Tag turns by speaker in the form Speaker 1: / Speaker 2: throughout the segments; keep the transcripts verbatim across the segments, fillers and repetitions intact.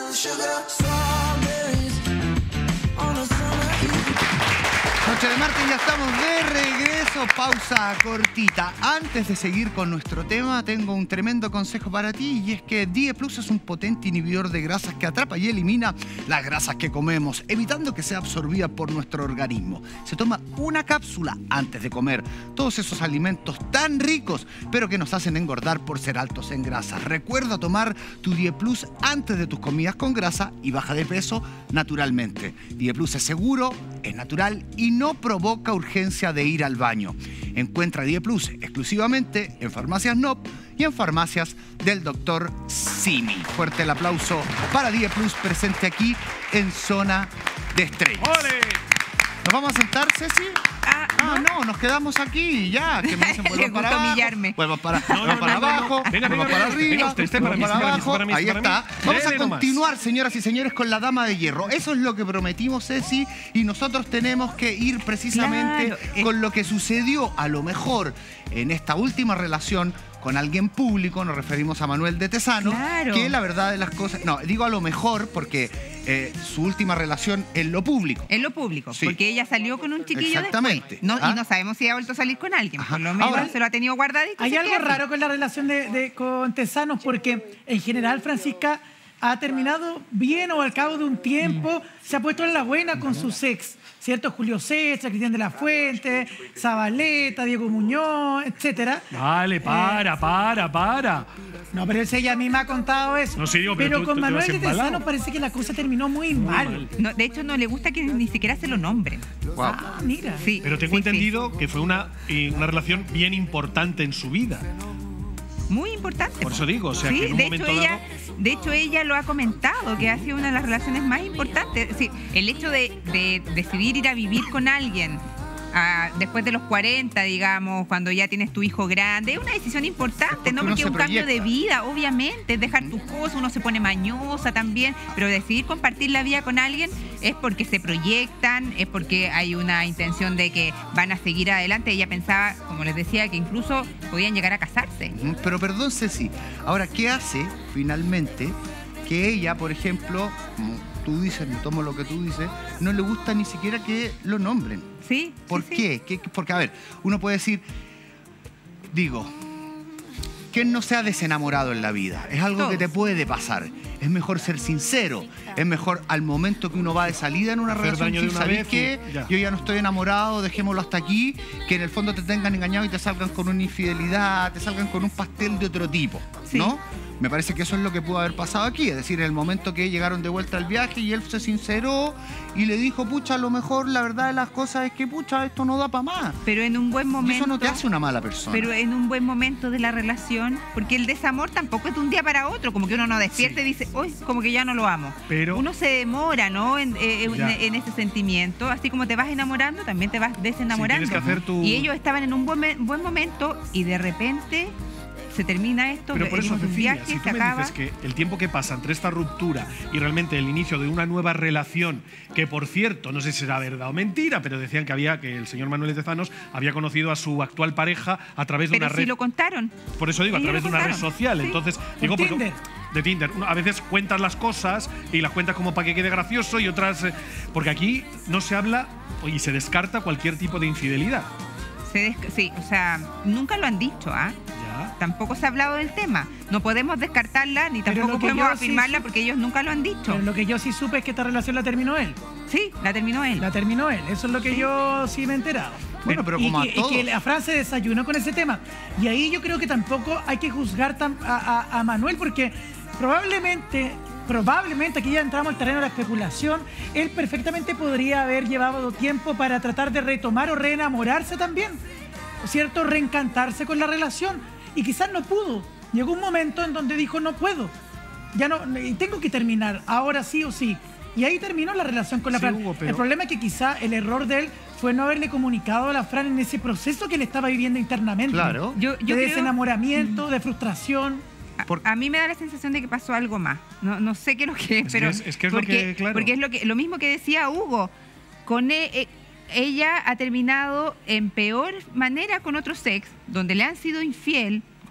Speaker 1: Noche de martes, ya estamos de regreso. Pausa cortita. Antes de seguir con nuestro tema, tengo un tremendo consejo para ti, y es que Die Plus es un potente inhibidor de grasas que atrapa y elimina las grasas que comemos, evitando que sea absorbida por nuestro organismo. Se toma una cápsula antes de comer todos esos alimentos tan ricos, pero que nos hacen engordar por ser altos en grasas. Recuerda tomar tu Die Plus antes de tus comidas con grasa y baja de peso naturalmente. Die Plus es seguro, es natural y no provoca urgencia de ir al baño. Encuentra Die Plus exclusivamente en Farmacias N O P y en farmacias del doctor Simi. Fuerte el aplauso para Die Plus, presente aquí en Zona de Estrellas.
Speaker 2: ¡Ole!
Speaker 1: ¿Nos vamos a sentar, Ceci?
Speaker 3: Ah,
Speaker 1: Ah, no, nos quedamos aquí ya. Que me dicen,
Speaker 3: Le
Speaker 1: vuelvan para
Speaker 3: gustó
Speaker 1: abajo,
Speaker 3: humillarme.
Speaker 1: vuelvan para,
Speaker 2: No,
Speaker 1: vuelvan
Speaker 2: no,
Speaker 1: para
Speaker 2: no, no, no.
Speaker 1: abajo,
Speaker 2: Venga,
Speaker 1: vuelvan
Speaker 2: venga,
Speaker 1: para
Speaker 2: venga,
Speaker 1: arriba,
Speaker 2: venga usted, este para
Speaker 1: vuelvan
Speaker 2: mí,
Speaker 1: para
Speaker 2: este para mí,
Speaker 1: abajo.
Speaker 2: este para mí,
Speaker 1: Ahí
Speaker 2: este para
Speaker 1: está.
Speaker 2: mí.
Speaker 1: Vamos a
Speaker 2: Dele nomás.
Speaker 1: continuar, señoras y señores, con la dama de hierro. Eso es lo que prometimos, Ceci, y nosotros tenemos que ir precisamente
Speaker 3: Claro, eh.
Speaker 1: con lo que sucedió a lo mejor en esta última relación con alguien público. Nos referimos a Manuel de Tesano,
Speaker 3: Claro.
Speaker 1: que la verdad de las cosas... No, digo a lo mejor porque eh, su última relación en lo público.
Speaker 3: En lo público,
Speaker 1: Sí.
Speaker 3: porque ella salió con un chiquillo
Speaker 1: Exactamente.
Speaker 3: después. No,
Speaker 1: ¿Ah?
Speaker 3: Y no sabemos si ha vuelto a salir con alguien.
Speaker 1: Ajá.
Speaker 3: Por lo menos
Speaker 1: Ahora-
Speaker 3: se lo ha tenido guardadito.
Speaker 4: Hay
Speaker 3: se
Speaker 4: algo
Speaker 3: queda así.
Speaker 4: raro con la relación de, de- con Tesanos, porque en general Francisca ha terminado bien, o al cabo de un tiempo se ha puesto en la buena con sus ex, ¿cierto? Julio César, Cristian de la Fuente, Zabaleta, Diego Muñoz, etcétera.
Speaker 2: Vale, para, para, para.
Speaker 4: No, pero es ella misma ha contado eso.
Speaker 2: No, sí, digo, pero tú-
Speaker 4: con
Speaker 2: tú te
Speaker 4: Manuel
Speaker 2: vas
Speaker 4: de
Speaker 2: embalado.
Speaker 4: Tesano parece que la cosa terminó muy, mal.
Speaker 2: mal.
Speaker 3: No, de hecho, no le gusta que ni siquiera se lo nombren.
Speaker 1: Guau.
Speaker 4: Ah, mira.
Speaker 3: Sí,
Speaker 2: Pero tengo
Speaker 3: sí, sí.
Speaker 2: entendido que fue una, eh, una relación bien importante en su vida.
Speaker 3: Muy importante.
Speaker 2: Por eso digo, o sea,
Speaker 3: Sí,
Speaker 2: que en un
Speaker 3: de
Speaker 2: momento
Speaker 3: hecho, ella,
Speaker 2: dado...
Speaker 3: de hecho, ella lo ha comentado, que ha sido una de las relaciones más importantes. Sí, el hecho de, de decidir ir a vivir con alguien ah, después de los cuarenta, digamos, cuando ya tienes tu hijo grande, es una decisión importante,
Speaker 1: Porque
Speaker 3: ¿no?
Speaker 1: uno
Speaker 3: Porque
Speaker 1: se
Speaker 3: es un cambio de
Speaker 1: proyecta.
Speaker 3: vida, obviamente, es dejar tus cosas, uno se pone mañosa también, pero decidir compartir la vida con alguien es porque se proyectan, es porque hay una intención de que van a seguir adelante. Ella pensaba, como les decía, que incluso podían llegar a casarse.
Speaker 1: Mm, Pero perdón, Ceci. Ahora, ¿qué hace finalmente que ella, por ejemplo, como tú dices, me tomo lo que tú dices, no le gusta ni siquiera que lo nombren?
Speaker 3: ¿Sí?
Speaker 1: ¿Por
Speaker 3: sí, sí.
Speaker 1: qué? ¿Qué? Porque, a ver, uno puede decir, digo, ¿quién no se ha desenamorado en la vida? Es algo
Speaker 3: Todos.
Speaker 1: que te puede pasar. Es mejor ser sincero. Es mejor al momento que uno va de salida en una
Speaker 2: Hacer
Speaker 1: relación,
Speaker 2: daño de
Speaker 1: decir,
Speaker 2: una
Speaker 1: ¿sabéis
Speaker 2: vez y
Speaker 1: qué?
Speaker 2: ya.
Speaker 1: Yo ya no estoy enamorado, dejémoslo hasta aquí, que en el fondo te tengan engañado y te salgan con una infidelidad, te salgan con un pastel de otro tipo,
Speaker 3: Sí.
Speaker 1: ¿no? Me parece que eso es lo que pudo haber pasado aquí. Es decir, en el momento que llegaron de vuelta al viaje y él se sinceró y le dijo, pucha, a lo mejor la verdad de las cosas es que, pucha, esto no da para más.
Speaker 3: Pero en un buen
Speaker 1: Y
Speaker 3: momento.
Speaker 1: eso no te hace una mala persona.
Speaker 3: Pero en un buen momento de la relación, porque el desamor tampoco es de un día para otro, como que uno no despierta y dice, hoy como que ya no lo amo.
Speaker 2: Pero-
Speaker 3: Uno se demora, ¿no? En, eh, en-
Speaker 2: Ya.
Speaker 3: en ese sentimiento, así como te vas enamorando, también te vas desenamorando.
Speaker 2: Sí, tienes que hacer tu-
Speaker 3: Y ellos estaban en un buen, me- buen momento y de repente se termina esto,
Speaker 2: Pero por eso,
Speaker 3: venimos de un
Speaker 2: Cecilia,
Speaker 3: viaje,
Speaker 2: si
Speaker 3: se
Speaker 2: tú me
Speaker 3: acaba.
Speaker 2: dices que el tiempo que pasa entre esta ruptura y realmente el inicio de una nueva relación, que por cierto, no sé si será verdad o mentira, pero decían que había que el señor Manuel de Tezanos había conocido a su actual pareja a través de
Speaker 3: Pero
Speaker 2: una
Speaker 3: sí
Speaker 2: red.
Speaker 3: lo contaron.
Speaker 2: Por eso digo, a
Speaker 3: ellos
Speaker 2: través de
Speaker 3: lo
Speaker 2: una red
Speaker 3: contaron.
Speaker 2: social.
Speaker 3: Sí.
Speaker 2: Entonces, digo porque-
Speaker 4: Tinder.
Speaker 2: de Tinder. Uno- A veces cuentas las cosas y las cuentas como para que quede gracioso y otras. eh, porque aquí no se habla y se descarta cualquier tipo de infidelidad.
Speaker 3: Se des- sí, o sea, nunca lo han dicho, ¿ah?
Speaker 2: Ya.
Speaker 3: Tampoco se ha hablado del tema. No podemos descartarla ni
Speaker 4: Pero
Speaker 3: tampoco
Speaker 4: lo que
Speaker 3: podemos
Speaker 4: yo sí
Speaker 3: afirmarla
Speaker 4: su-
Speaker 3: porque ellos nunca lo han dicho.
Speaker 4: Pero lo que yo sí supe es que esta relación la terminó él.
Speaker 3: Sí, la terminó él.
Speaker 4: La terminó él. Eso es lo que yo sí me he enterado.
Speaker 1: Bueno, pero
Speaker 4: y
Speaker 1: como a
Speaker 4: que, y
Speaker 1: todos.
Speaker 4: que la Fran se desayunó con ese tema. Y ahí yo creo que tampoco hay que juzgar tan- a, a- a Manuel, porque probablemente, probablemente, aquí ya entramos al terreno de la especulación, él perfectamente podría haber llevado tiempo para tratar de retomar o reenamorarse también, ¿cierto? Reencantarse con la relación. Y quizás no pudo. Llegó un momento en donde dijo, no puedo. Ya no, y tengo que terminar, ahora sí o sí. Y ahí terminó la relación con la
Speaker 2: Sí,
Speaker 4: Fran.
Speaker 2: Hugo, pero-
Speaker 4: El problema es que quizá el error de él fue no haberle comunicado a la Fran en ese proceso que él estaba viviendo internamente.
Speaker 1: Claro.
Speaker 3: Yo,
Speaker 4: De
Speaker 3: yo creo-
Speaker 4: desenamoramiento, de frustración.
Speaker 3: a,
Speaker 1: Por-
Speaker 3: a mí me da la sensación de que pasó algo más. No, no sé qué es lo que es,
Speaker 2: Es que
Speaker 3: pero
Speaker 2: es- es que es lo
Speaker 3: porque,
Speaker 2: que- claro.
Speaker 3: porque es lo que lo mismo que decía Hugo. Con e- e- ella ha terminado en peor manera con otros ex, donde le han sido infiel.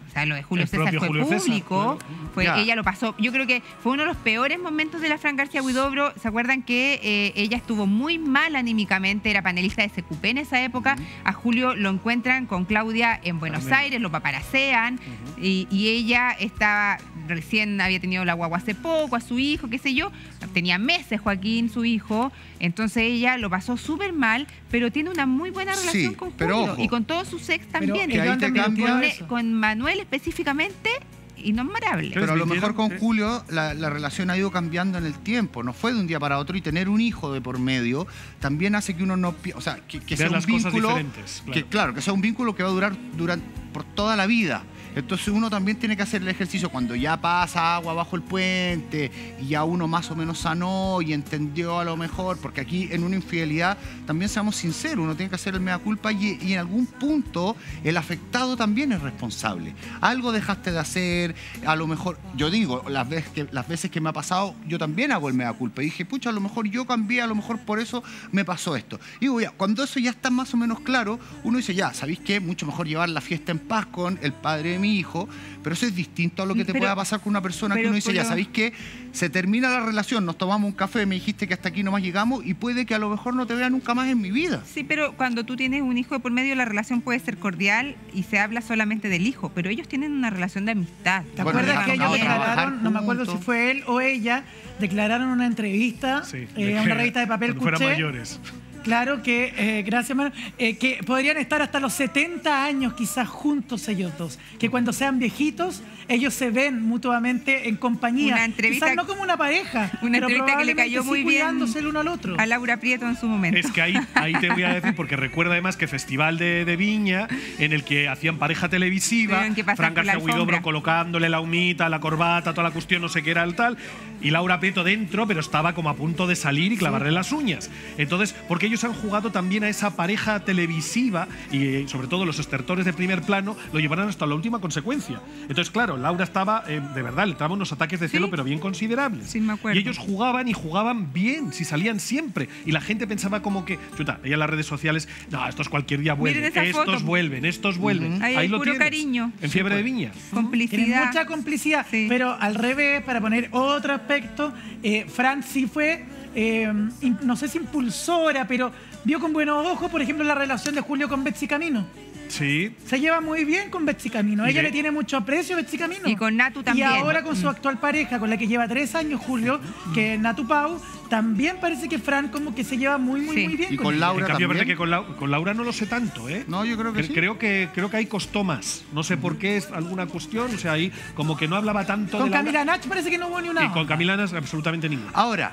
Speaker 3: O sea, lo de Julio
Speaker 2: El
Speaker 3: César
Speaker 2: propio
Speaker 3: fue
Speaker 2: Julio César,
Speaker 3: público,
Speaker 2: claro.
Speaker 3: fue,
Speaker 1: Ya.
Speaker 3: ella lo pasó. Yo creo que fue uno de los peores momentos de la Fran García Huidobro. ¿Se acuerdan que eh, ella estuvo muy mal anímicamente? Era panelista de S Q P en esa época. A Julio lo encuentran con Claudia en Buenos
Speaker 2: Amén.
Speaker 3: Aires, lo paparacean, y, y ella estaba, recién había tenido la guagua hace poco, a su hijo, qué sé yo. Tenía meses Joaquín, su hijo. Entonces ella lo pasó súper mal, pero tiene una muy buena relación
Speaker 1: Sí,
Speaker 3: con Julio.
Speaker 1: pero ojo.
Speaker 3: Y con todos sus ex
Speaker 4: Pero
Speaker 3: también.
Speaker 1: que ahí te
Speaker 4: también
Speaker 1: cambia
Speaker 3: con,
Speaker 4: eso.
Speaker 3: con Manuel específicamente, innombrable.
Speaker 2: Pero
Speaker 1: Pero a lo
Speaker 2: desmintieron,
Speaker 1: mejor con
Speaker 2: sí.
Speaker 1: Julio la, la relación ha ido cambiando en el tiempo, no fue de un día para otro, y tener un hijo de por medio también hace que uno no, pi- o sea, que, que sea
Speaker 2: Vean
Speaker 1: un
Speaker 2: las cosas
Speaker 1: vínculo
Speaker 2: diferentes,
Speaker 1: que
Speaker 2: claro.
Speaker 1: claro, que sea un vínculo que va a durar durante por toda la vida. Entonces uno también tiene que hacer el ejercicio cuando ya pasa agua bajo el puente y ya uno más o menos sanó y entendió a lo mejor, porque aquí en una infidelidad también seamos sinceros, uno tiene que hacer el mea culpa y, y en algún punto el afectado también es responsable. Algo dejaste de hacer, a lo mejor, yo digo, las veces que, las veces que me ha pasado, yo también hago el mea culpa. Y dije, pucha, a lo mejor yo cambié, a lo mejor por eso me pasó esto. Y digo, ya, cuando eso ya está más o menos claro, uno dice, ya, ¿sabéis qué? Mucho mejor llevar la fiesta en paz con el padre de mi hijo, pero eso es distinto a lo que te
Speaker 3: Pero-
Speaker 1: pueda pasar con una persona que
Speaker 3: pero
Speaker 1: uno dice,
Speaker 3: por
Speaker 1: ya,
Speaker 3: lo-
Speaker 1: ¿sabéis qué? Se termina la relación, nos tomamos un café, me dijiste que hasta aquí nomás llegamos y puede que a lo mejor no te vea nunca más en mi vida.
Speaker 3: Sí, pero cuando tú tienes un hijo de por medio, la relación puede ser cordial y se habla solamente del hijo, pero ellos tienen una relación de amistad.
Speaker 4: ¿Te
Speaker 1: Bueno,
Speaker 4: acuerdas
Speaker 1: ya
Speaker 4: que ellos
Speaker 1: tocaba trabajar
Speaker 4: declararon, no me acuerdo si
Speaker 1: juntos.
Speaker 4: fue él o ella, declararon en una entrevista
Speaker 2: Sí,
Speaker 4: eh,
Speaker 2: de
Speaker 4: a
Speaker 2: que
Speaker 4: una revista de papel
Speaker 2: cuando fueran
Speaker 4: Cuché,
Speaker 2: mayores.
Speaker 4: claro que, eh, gracias Manu, eh, que podrían estar hasta los setenta años quizás juntos ellos dos, que cuando sean viejitos ellos se ven mutuamente en compañía,
Speaker 3: Una entrevista-
Speaker 4: quizás no como una pareja,
Speaker 3: Una
Speaker 4: pero
Speaker 3: entrevista que le cayó
Speaker 4: probablemente
Speaker 3: muy
Speaker 4: sí
Speaker 3: bien
Speaker 4: cuidándose el uno al otro.
Speaker 3: a Laura Prieto en su momento.
Speaker 2: Es que ahí, ahí te voy a decir, porque recuerda además que Festival de, de Viña, en el que hacían pareja televisiva,
Speaker 3: Tuvieron que pasar
Speaker 2: Fran
Speaker 3: por la
Speaker 2: García Huidobro
Speaker 3: alfombra.
Speaker 2: colocándole la humita, la corbata, toda la cuestión, no sé qué era el tal, y Laura Prieto dentro, pero estaba como a punto de salir y clavarle las uñas. Entonces, porque ellos han jugado también a esa pareja televisiva y eh, sobre todo los estertores de primer plano lo llevaron hasta la última consecuencia. Entonces, claro, Laura estaba, eh, de verdad, le entraban unos ataques de celo,
Speaker 3: Sí.
Speaker 2: pero bien considerables.
Speaker 3: Sí, me acuerdo.
Speaker 2: Y ellos jugaban y jugaban bien, si salían siempre. Y la gente pensaba como que, chuta, ella en las redes sociales, no, estos cualquier día vuelven,
Speaker 3: Miren esa
Speaker 2: estos
Speaker 3: foto.
Speaker 2: vuelven, estos vuelven.
Speaker 3: Ahí
Speaker 2: Ahí
Speaker 3: hay
Speaker 2: lo
Speaker 3: puro
Speaker 2: tienes.
Speaker 3: cariño.
Speaker 2: En Fiebre de Viña.
Speaker 4: Tienen
Speaker 3: Complicidad.
Speaker 4: mucha complicidad,
Speaker 3: Sí.
Speaker 4: pero al revés, para poner otro aspecto, eh, Fran sí fue, eh, im- no sé si impulsora, pero vio con buenos ojos, por ejemplo, la relación de Julio con Betsy Camino.
Speaker 2: Sí.
Speaker 4: Se lleva muy bien con Betsy Camino.
Speaker 2: Y
Speaker 4: Ella
Speaker 2: de-
Speaker 4: le tiene mucho aprecio a Betsy Camino.
Speaker 3: Y con Natu también.
Speaker 4: Y ahora con su actual pareja, con la que lleva tres años, Julio, que es Natu Pau, también parece que Fran como que se lleva muy, muy,
Speaker 3: Sí.
Speaker 4: muy bien
Speaker 1: Y
Speaker 4: con
Speaker 1: con
Speaker 4: ella.
Speaker 1: Laura
Speaker 2: En cambio, es verdad
Speaker 1: también.
Speaker 2: que con, Lau- con Laura no lo sé tanto, ¿eh?
Speaker 1: No, yo creo que
Speaker 2: Cre-
Speaker 1: sí.
Speaker 2: Creo que, creo que ahí costó más. No sé por qué, es alguna cuestión. O sea, ahí como que no hablaba tanto
Speaker 4: Con
Speaker 2: de Laura.
Speaker 4: Camila Nach parece que no hubo ni una
Speaker 2: Y con
Speaker 4: onda.
Speaker 2: Camila Nas absolutamente ninguna.
Speaker 1: Ahora,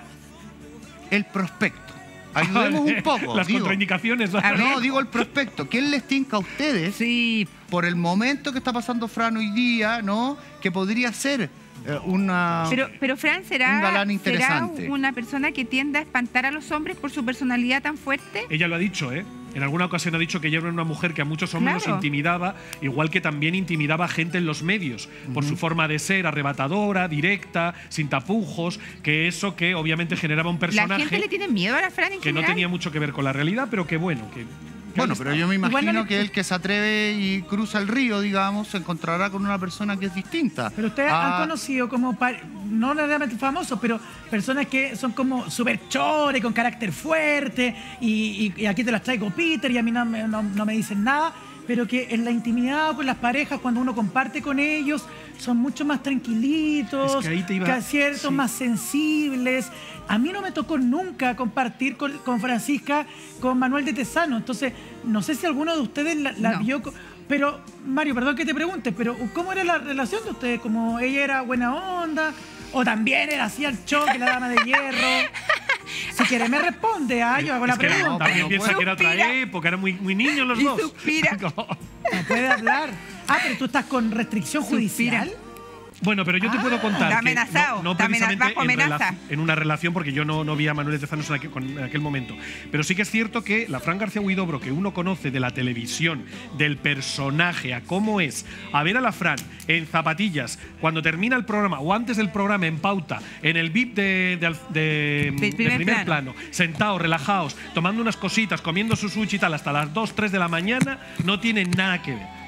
Speaker 1: el prospecto. Ayudemos un poco.
Speaker 2: Las
Speaker 1: digo.
Speaker 2: contraindicaciones.
Speaker 3: A ver.
Speaker 1: No, digo el prospecto. ¿Quién les tinca a ustedes
Speaker 3: Sí,
Speaker 1: por el momento que está pasando Fran hoy día, ¿no? Que podría ser eh, una...
Speaker 3: pero, pero Fran será,
Speaker 1: Un galán
Speaker 3: será
Speaker 1: interesante.
Speaker 3: una persona que tiende a espantar a los hombres por su personalidad tan fuerte.
Speaker 2: Ella lo ha dicho, ¿eh? En alguna ocasión ha dicho que ella era una mujer que a muchos hombres
Speaker 3: Claro.
Speaker 2: los intimidaba, igual que también intimidaba a gente en los medios, por su forma de ser arrebatadora, directa, sin tapujos, que eso que obviamente generaba un
Speaker 3: La
Speaker 2: personaje
Speaker 3: gente le tiene miedo a la Fran en
Speaker 2: que no
Speaker 3: general.
Speaker 2: tenía mucho que ver con la realidad, pero que bueno, que... que
Speaker 1: Bueno,
Speaker 2: ahí
Speaker 1: pero
Speaker 2: está.
Speaker 1: yo me
Speaker 4: Igual
Speaker 1: imagino
Speaker 4: no le-
Speaker 1: que el que se atreve y cruza el río, digamos, se encontrará con una persona que es distinta.
Speaker 4: Pero ustedes
Speaker 1: Ah,
Speaker 4: han conocido como, par- no necesariamente famosos, pero personas que son como súper chores, con carácter fuerte, y, y- y aquí te las traigo Peter y a mí no, me- no- no me dicen nada, pero que en la intimidad o con las parejas, cuando uno comparte con ellos, son mucho más tranquilitos,
Speaker 2: Es que ahí te iba-
Speaker 4: que ciertos
Speaker 2: sí.
Speaker 4: más sensibles. A mí no me tocó nunca compartir con, con Francisca, con Manuel de Tesano, entonces no sé si alguno de ustedes la, la
Speaker 3: No.
Speaker 4: vio... co- Pero, Mario, perdón que te pregunte, pero ¿cómo era la relación de ustedes? ¿Como ella era buena onda? ¿O también era así al choque, la dama de hierro? Si quiere me responde, ah, yo hago la
Speaker 2: Es que
Speaker 4: pregunta.
Speaker 2: también
Speaker 1: no
Speaker 2: piensa
Speaker 1: puedo.
Speaker 2: que era otra
Speaker 3: Suspira.
Speaker 2: época, eran muy, muy niños los
Speaker 3: Y
Speaker 2: dos.
Speaker 3: suspira.
Speaker 2: No.
Speaker 4: No puede hablar. Ah, pero tú estás con restricción
Speaker 3: Suspira.
Speaker 4: judicial.
Speaker 2: Bueno, pero yo te
Speaker 4: Ah,
Speaker 2: puedo contar
Speaker 3: está
Speaker 2: que
Speaker 3: amenazado,
Speaker 2: no, no
Speaker 3: está amena-
Speaker 2: precisamente
Speaker 3: bajo
Speaker 2: en,
Speaker 3: amenaza.
Speaker 2: rela- en una relación, porque yo no, no vi a Manuel Tezanos en aquel, con- en aquel momento. Pero sí que es cierto que la Fran García Huidobro, que uno conoce de la televisión, del personaje, a cómo es, a ver a la Fran en zapatillas, cuando termina el programa o antes del programa en pauta, en el V I P de, de, de-
Speaker 3: Del
Speaker 2: de
Speaker 3: primer
Speaker 2: primer
Speaker 3: plano.
Speaker 2: plano, sentados, relajados, tomando unas cositas, comiendo su sushi y tal, hasta las dos, tres de la mañana, no tiene nada que ver. O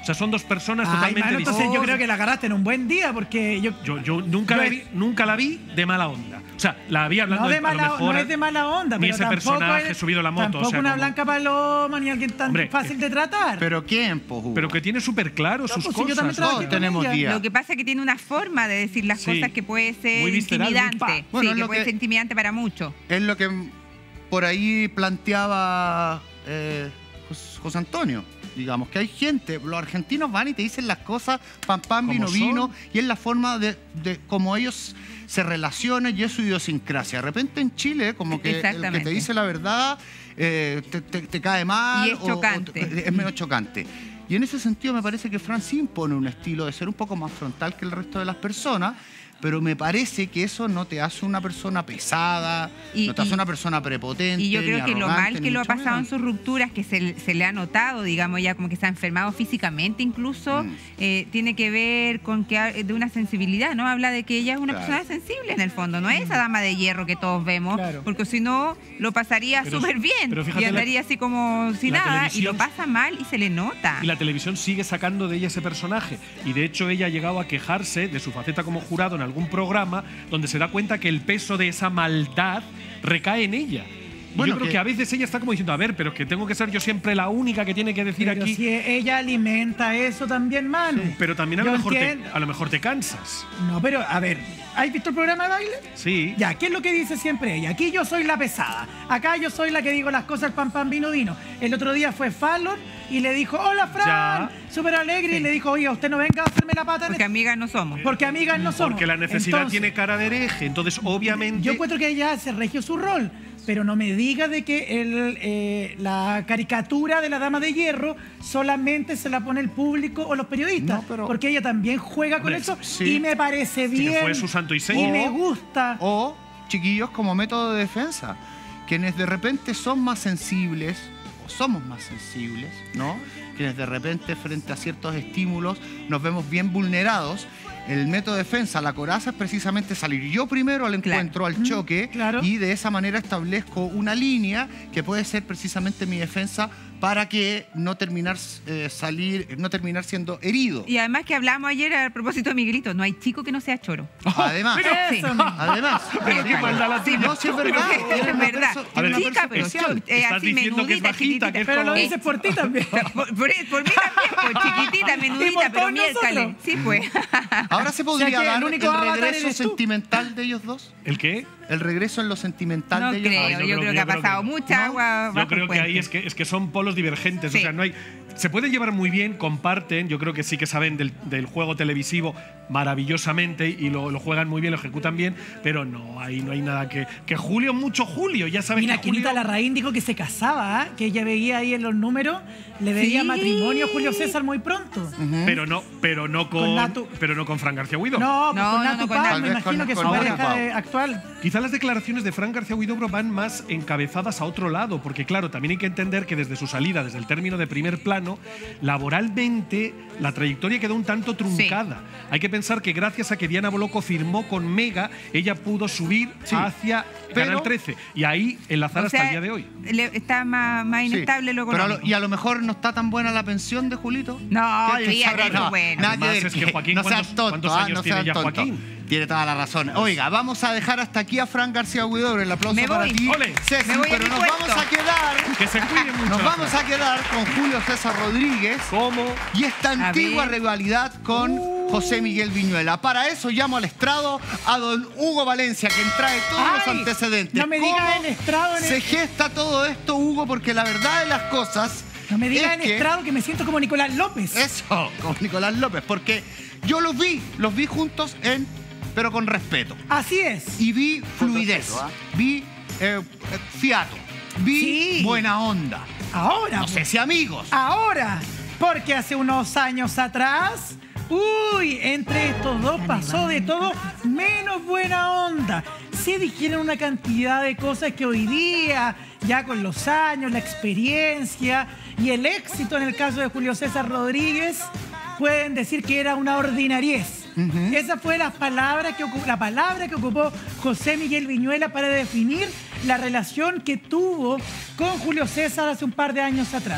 Speaker 2: sea, son dos personas
Speaker 4: Ay,
Speaker 2: totalmente
Speaker 4: mano, entonces
Speaker 2: distintas.
Speaker 4: yo creo que la agarraste en un buen día, porque yo...
Speaker 2: Yo, yo nunca,
Speaker 4: yo
Speaker 2: la
Speaker 4: es-
Speaker 2: vi, nunca la vi de mala onda. O sea, la vi hablando
Speaker 4: No, de
Speaker 2: a lo
Speaker 4: mala,
Speaker 2: mejor,
Speaker 4: no es de mala onda,
Speaker 2: ni
Speaker 4: pero
Speaker 2: ese
Speaker 4: tampoco
Speaker 2: personaje
Speaker 4: es,
Speaker 2: subido a la moto.
Speaker 4: Tampoco
Speaker 2: o sea,
Speaker 4: una
Speaker 2: como-
Speaker 4: Blanca Paloma ni alguien tan
Speaker 2: Hombre,
Speaker 4: fácil de tratar.
Speaker 1: ¿Pero quién, po, Hugo?
Speaker 2: Pero que tiene súper claro sus
Speaker 4: pues si yo también
Speaker 2: cosas.
Speaker 4: trabajé
Speaker 1: Todos
Speaker 4: con
Speaker 1: tenemos
Speaker 4: ella.
Speaker 1: días.
Speaker 3: Lo que pasa es que tiene una forma de decir las
Speaker 2: Sí.
Speaker 3: cosas que puede ser
Speaker 2: Muy visceral, muy
Speaker 3: intimidante.
Speaker 2: pa.
Speaker 1: Bueno,
Speaker 3: sí,
Speaker 1: es
Speaker 3: que
Speaker 1: lo
Speaker 3: puede
Speaker 1: que-
Speaker 3: ser intimidante para muchos.
Speaker 1: Es lo que por ahí planteaba eh, Jos- José Antonio. Digamos que hay gente, los argentinos van y te dicen las cosas, pam, pam,
Speaker 2: Como
Speaker 1: vino,
Speaker 2: son.
Speaker 1: vino, y es la forma de, de cómo ellos se relacionan y es su idiosincrasia. De repente en Chile, como que el que
Speaker 3: Exactamente.
Speaker 1: te dice la verdad eh, te, te- te cae mal.
Speaker 3: Y es
Speaker 1: o- o
Speaker 3: chocante.
Speaker 1: te- es medio chocante. Y en ese sentido me parece que Fran sí impone un estilo de ser un poco más frontal que el resto de las personas, pero me parece que eso no te hace una persona pesada,
Speaker 3: Y-
Speaker 1: no te hace
Speaker 3: y-
Speaker 1: una persona prepotente.
Speaker 3: Y yo creo
Speaker 1: ni
Speaker 3: que lo
Speaker 1: arrogante,
Speaker 3: mal que
Speaker 1: ni
Speaker 3: lo ha
Speaker 1: mucho
Speaker 3: pasado en
Speaker 1: menos.
Speaker 3: sus rupturas, que se, se le ha notado, digamos, ya como que se ha enfermado físicamente incluso,
Speaker 1: Mm.
Speaker 3: eh, tiene que ver con que ha- de una sensibilidad, ¿no? Habla de que ella es una
Speaker 1: Claro.
Speaker 3: persona sensible en el fondo, no es esa dama de hierro que todos vemos,
Speaker 4: Claro.
Speaker 3: porque si no lo pasaría
Speaker 2: Pero-
Speaker 3: súper bien
Speaker 2: pero fíjate
Speaker 3: y
Speaker 2: la-
Speaker 3: andaría así como sin
Speaker 2: la
Speaker 3: nada y
Speaker 2: televisión-
Speaker 3: lo pasa mal y se le nota.
Speaker 2: Y la televisión sigue sacando de ella ese personaje. Y de hecho ella ha llegado a quejarse de su faceta como jurado en algún programa donde se da cuenta que el peso de esa maldad recae en ella. Y
Speaker 1: Bueno,
Speaker 2: yo creo
Speaker 1: que-
Speaker 2: que a veces ella está como diciendo, a ver, pero es que tengo que ser yo siempre la única que tiene que decir
Speaker 4: Pero
Speaker 2: aquí.
Speaker 4: si ella alimenta eso también, Manu.
Speaker 2: Pero también a lo,
Speaker 4: Yo
Speaker 2: mejor te,
Speaker 4: entiendo-
Speaker 2: a lo mejor te cansas.
Speaker 4: No, pero a ver, ¿has visto el programa de baile?
Speaker 2: Sí.
Speaker 4: Ya, ¿qué es lo que dice siempre ella? Aquí yo soy la pesada. Acá yo soy la que digo las cosas, pam, pam, vino, vino. El otro día fue Fallon y le dijo, hola, Fran.
Speaker 2: Ya.
Speaker 4: Súper alegre. Y le dijo, oiga, usted no venga a hacerme la pata. en
Speaker 3: Porque
Speaker 4: este-
Speaker 3: amigas no somos.
Speaker 4: Porque amigas no somos.
Speaker 2: Porque la necesidad
Speaker 4: Entonces,
Speaker 2: tiene cara de hereje. Entonces, obviamente.
Speaker 4: Yo encuentro que ella se regió su rol. Pero no me diga de que el, eh, la caricatura de la Dama de Hierro solamente se la pone el público o los periodistas.
Speaker 1: No, pero-
Speaker 4: Porque ella también juega con
Speaker 2: Hombre,
Speaker 4: eso
Speaker 1: sí.
Speaker 4: y me parece
Speaker 2: Sí, que
Speaker 4: bien.
Speaker 2: fue su santo y
Speaker 4: y
Speaker 2: seña.
Speaker 4: me gusta.
Speaker 1: O chiquillos como método de defensa, quienes de repente son más sensibles, o somos más sensibles, ¿no? Quienes de repente frente a ciertos estímulos nos vemos bien vulnerados. El método de defensa, la coraza, es precisamente salir yo primero al encuentro, al choque,
Speaker 4: claro.
Speaker 1: y de esa manera establezco una línea que puede ser precisamente mi defensa para que no terminar, eh, salir, no terminar siendo herido.
Speaker 3: Y además que hablamos ayer a propósito de Miguelito, no hay chico que no sea choro.
Speaker 1: Además,
Speaker 3: Sí.
Speaker 4: Eso mismo.
Speaker 1: además.
Speaker 2: Pero qué maldad la
Speaker 3: Sí,
Speaker 2: tuya.
Speaker 1: no, sí es verdad.
Speaker 3: Es
Speaker 1: tiene una
Speaker 3: verdad.
Speaker 1: perso-
Speaker 2: A
Speaker 1: tiene
Speaker 2: ver,
Speaker 1: una
Speaker 3: Chica, pero
Speaker 1: perspectiva.
Speaker 3: cho- eh,
Speaker 2: Estás
Speaker 3: así
Speaker 2: diciendo que es
Speaker 3: menudita,
Speaker 2: bajita,
Speaker 3: chiquitita.
Speaker 2: que es
Speaker 4: Pero lo
Speaker 2: como-
Speaker 4: dices por ti también.
Speaker 3: Por, por- por mí también, pues, chiquitita,
Speaker 4: Y
Speaker 3: menudita,
Speaker 4: por
Speaker 3: pero
Speaker 4: todos
Speaker 3: miércale.
Speaker 4: nosotros.
Speaker 3: Sí, pues.
Speaker 1: Ahora se
Speaker 4: O
Speaker 1: podría
Speaker 4: sea que el
Speaker 1: dar el,
Speaker 4: único avatar
Speaker 1: regreso
Speaker 4: eres tú.
Speaker 1: sentimental de ellos dos.
Speaker 2: ¿El qué?
Speaker 1: El regreso en lo sentimental
Speaker 3: No
Speaker 1: de ellos
Speaker 3: creo,
Speaker 1: dos.
Speaker 2: yo
Speaker 3: yo,
Speaker 2: creo-
Speaker 3: creo que
Speaker 2: yo
Speaker 3: ha
Speaker 2: creo
Speaker 3: pasado
Speaker 2: que-
Speaker 3: mucha
Speaker 1: ¿no?
Speaker 3: agua
Speaker 2: Yo
Speaker 3: bajo
Speaker 2: creo
Speaker 3: el
Speaker 2: que ahí
Speaker 3: puente.
Speaker 2: es que, es que son polos divergentes.
Speaker 3: Sí.
Speaker 2: O sea, no hay. Se pueden llevar muy bien, comparten. Yo creo que sí que saben del, del juego televisivo maravillosamente y lo, lo juegan muy bien, lo ejecutan bien, pero no, ahí no hay nada que. Que Julio, mucho Julio. Ya saben
Speaker 4: Mira,
Speaker 2: que Julio.
Speaker 4: Kenita Larraín dijo que se casaba, ¿ah? Que ella veía ahí en los números, le veía
Speaker 3: Sí.
Speaker 4: matrimonio a Julio César muy pronto.
Speaker 1: Pero
Speaker 2: Pero no, pero no con.
Speaker 4: Con Natu.
Speaker 2: pero no con Fran García Huidobro.
Speaker 4: No, pues
Speaker 3: No,
Speaker 4: con
Speaker 3: no,
Speaker 4: Natu
Speaker 3: no, con
Speaker 4: Paz,
Speaker 1: Natu.
Speaker 4: me
Speaker 1: Tal vez
Speaker 4: imagino
Speaker 1: con-
Speaker 4: que
Speaker 1: con
Speaker 4: su
Speaker 1: Natu
Speaker 4: pareja
Speaker 1: Paz.
Speaker 4: de- actual.
Speaker 2: Quizá las declaraciones de Fran García Huidobro van más encabezadas a otro lado, porque claro, también hay que entender que desde su salida, desde el término de primer plano, laboralmente la trayectoria quedó un tanto truncada. Hay que pensar que gracias a que Diana Boloco firmó con Mega, ella pudo subir
Speaker 1: Sí,
Speaker 2: hacia
Speaker 1: pero-
Speaker 2: Canal trece y ahí enlazar
Speaker 3: O
Speaker 2: hasta
Speaker 3: sea,
Speaker 2: el día de hoy.
Speaker 3: le- está más, más
Speaker 1: Sí,
Speaker 3: inestable lo
Speaker 1: pero a lo-
Speaker 3: económico.
Speaker 1: y a lo mejor no está tan buena la pensión de Julito.
Speaker 3: No,
Speaker 1: ¿Qué- qué
Speaker 3: olvídate,
Speaker 1: sabrá?
Speaker 3: eso es bueno.
Speaker 1: Nada
Speaker 2: Además,
Speaker 1: que ver,
Speaker 2: es que Joaquín,
Speaker 1: no seas
Speaker 2: ¿cuántos-
Speaker 1: tonto,
Speaker 2: cuántos
Speaker 1: ah,
Speaker 2: años
Speaker 1: no
Speaker 2: tiene
Speaker 1: seas
Speaker 2: ya
Speaker 1: tonto.
Speaker 2: Joaquín?
Speaker 1: Tiene toda la razón. Oiga, vamos a dejar hasta aquí a Fran García Huidobro. El aplauso
Speaker 3: Me
Speaker 1: para
Speaker 3: voy.
Speaker 1: ti,
Speaker 2: Ole.
Speaker 1: Ceci,
Speaker 3: Me voy a
Speaker 1: pero
Speaker 3: mi
Speaker 1: nos
Speaker 3: puesto.
Speaker 1: vamos a quedar.
Speaker 2: Que se cuide mucho.
Speaker 1: Nos
Speaker 2: la
Speaker 1: vamos
Speaker 2: Fran.
Speaker 1: a quedar con Julio César Rodríguez
Speaker 2: ¿Cómo?
Speaker 1: y esta
Speaker 3: A
Speaker 1: antigua
Speaker 3: ver.
Speaker 1: rivalidad con José Miguel Viñuela. Para eso llamo al estrado a don Hugo Valencia, quien trae todos los
Speaker 4: Ay,
Speaker 1: antecedentes.
Speaker 4: no me digas
Speaker 1: ¿Cómo
Speaker 4: el estrado en el-
Speaker 1: se gesta todo esto, Hugo? Porque la verdad de las cosas
Speaker 4: No me digas
Speaker 1: es
Speaker 4: en
Speaker 1: que-
Speaker 4: estrado que me siento como Nicolás López.
Speaker 1: Eso, con Nicolás López, porque yo los vi, los vi juntos en, pero con respeto.
Speaker 4: Así es.
Speaker 1: Y vi fluidez,
Speaker 2: ¿ah?
Speaker 1: vi eh, eh, fiato, vi
Speaker 4: Sí.
Speaker 1: buena onda.
Speaker 4: Ahora,
Speaker 1: No sé si amigos.
Speaker 4: ahora, porque hace unos años atrás, uy, entre estos dos pasó de todo menos buena onda. Se dijeron una cantidad de cosas que hoy día, ya con los años, la experiencia y el éxito en el caso de Julio César Rodríguez, pueden decir que era una ordinariez. Esa fue la palabra, que ocu- la palabra que ocupó José Miguel Viñuela para definir la relación que tuvo con Julio César hace un par de años atrás.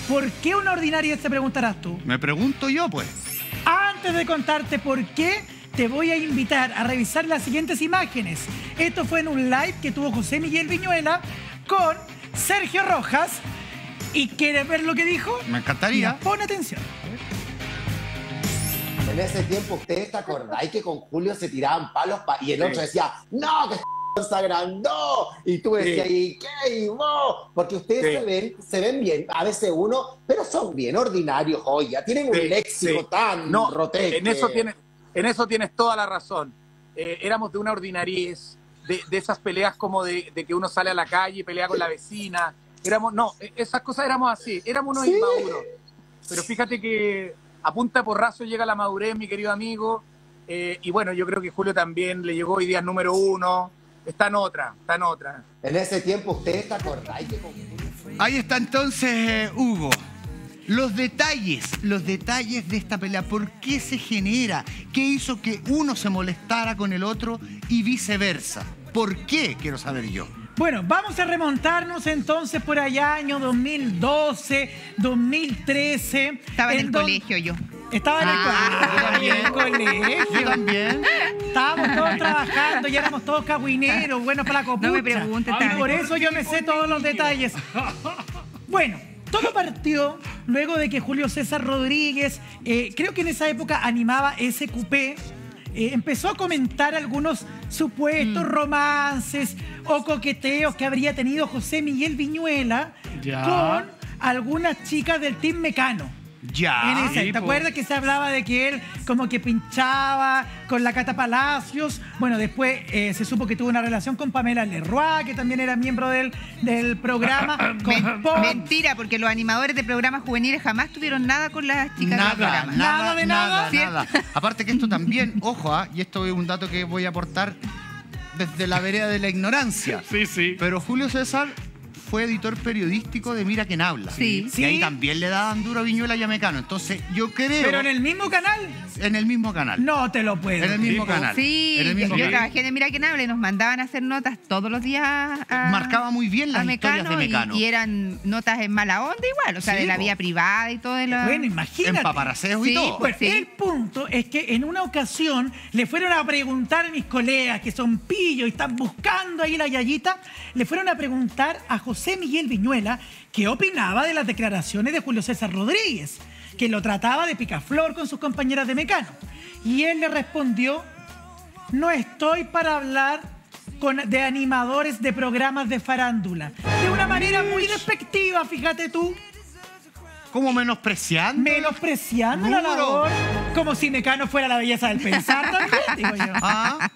Speaker 4: ¿Por qué una ordinaria, te preguntarás tú?
Speaker 1: Me pregunto yo, pues.
Speaker 4: Antes de contarte por qué, te voy a invitar a revisar las siguientes imágenes. Esto fue en un live que tuvo José Miguel Viñuela con Sergio Rojas. ¿Y quieres ver lo que dijo?
Speaker 1: Me encantaría.
Speaker 4: Mira, pon atención.
Speaker 5: En ese tiempo, ¿ustedes te acordáis que con Julio se tiraban palos pa y el otro decía, no, que se agrandó? Y tú decías, ¿y qué? ¿Y vos? Porque ustedes
Speaker 6: Sí.
Speaker 5: se ven, se ven bien, a veces uno, pero son bien ordinarios, hoy ya tienen un
Speaker 6: Sí,
Speaker 5: léxico
Speaker 6: sí.
Speaker 5: tan
Speaker 6: No,
Speaker 5: roteque.
Speaker 6: en eso tienes, en eso tienes toda la razón. Eh, éramos de una ordinariez, de, de esas peleas como de, de que uno sale a la calle y pelea con la vecina. Éramos, no, esas cosas éramos así, éramos unos
Speaker 5: Sí.
Speaker 6: inmaduros. Pero fíjate que a punta de porrazo llega la madurez, mi querido amigo. Eh, y bueno, yo creo que Julio también le llegó hoy día número uno. Está en otra, está en otra.
Speaker 5: En ese tiempo, ¿ustedes te acordáis que con Julio...
Speaker 1: Ahí está entonces, eh, Hugo. Los detalles, los detalles de esta pelea. ¿Por qué se genera? ¿Qué hizo que uno se molestara con el otro y viceversa? ¿Por qué? Quiero saber yo.
Speaker 4: Bueno, vamos a remontarnos entonces por allá, año dos mil doce, dos mil trece.
Speaker 3: Estaba en el
Speaker 4: don-
Speaker 3: colegio yo.
Speaker 4: Estaba en el
Speaker 3: Ah,
Speaker 4: colegio. En el colegio.
Speaker 1: Yo también.
Speaker 4: Estábamos todos trabajando, ya éramos todos cagüineros, buenos para la copucha.
Speaker 3: No me preguntes
Speaker 4: Y
Speaker 3: tanto.
Speaker 4: por eso yo me sé todos los detalles. Bueno, todo partió luego de que Julio César Rodríguez, eh, creo que en esa época animaba S Q P, eh, empezó a comentar algunos supuestos
Speaker 3: Mm.
Speaker 4: romances o coqueteos que habría tenido José Miguel Viñuela
Speaker 2: Ya.
Speaker 4: con algunas chicas del Team Mecano.
Speaker 1: Ya.
Speaker 4: En esa,
Speaker 2: sí,
Speaker 4: ¿te
Speaker 2: po.
Speaker 4: acuerdas que se hablaba de que él como que pinchaba con la Cata Palacios? Bueno, después eh, se supo que tuvo una relación con Pamela Leroy, que también era miembro del, del programa. con
Speaker 3: Men-
Speaker 4: Pon-
Speaker 3: mentira, porque los animadores de programas juveniles jamás tuvieron nada con las chicas del
Speaker 1: Nada,
Speaker 3: programa.
Speaker 1: nada,
Speaker 4: Nada de
Speaker 1: nada,
Speaker 4: nada.
Speaker 1: nada. Aparte que esto también, ojo, ¿ah? Y esto es un dato que voy a aportar desde la vereda de la ignorancia.
Speaker 2: Sí, sí.
Speaker 1: Pero Julio César fue editor periodístico de Mira Quién Habla.
Speaker 3: Sí.
Speaker 1: Y ahí
Speaker 4: Sí.
Speaker 1: también le daban duro a Viñuela y a Mecano. Entonces, yo creo...
Speaker 4: Pero en el mismo canal,
Speaker 1: en el mismo canal.
Speaker 4: no te lo puedo.
Speaker 1: En el mismo
Speaker 2: Sí, po.
Speaker 1: canal.
Speaker 3: Sí,
Speaker 1: en el mismo
Speaker 3: yo
Speaker 1: canal.
Speaker 3: trabajé en Mira Quién Habla y nos mandaban a hacer notas todos los días a,
Speaker 1: Marcaba muy bien las
Speaker 3: a
Speaker 1: historias de
Speaker 3: y-
Speaker 1: Mecano.
Speaker 3: Y, eran notas en mala onda igual, o sea,
Speaker 1: Sí,
Speaker 3: de la
Speaker 1: po.
Speaker 3: vida privada y todo. De la...
Speaker 4: Bueno, imagínate.
Speaker 1: En paparaseo
Speaker 3: Sí,
Speaker 1: y todo.
Speaker 4: Bueno,
Speaker 3: Sí.
Speaker 4: el punto es que en una ocasión le fueron a preguntar a mis colegas que son pillos y están buscando ahí la yayita, le fueron a preguntar a José Miguel Viñuela qué opinaba de las declaraciones de Julio César Rodríguez, que lo trataba de picaflor con sus compañeras de Mecano. Y él le respondió, no estoy para hablar con, de animadores de programas de farándula. De una manera muy despectiva, fíjate tú.
Speaker 1: Como menospreciando.
Speaker 4: Menospreciando la
Speaker 1: Duro.
Speaker 4: labor, como si Mecano fuera la belleza del pensar también, digo yo.
Speaker 1: Ah,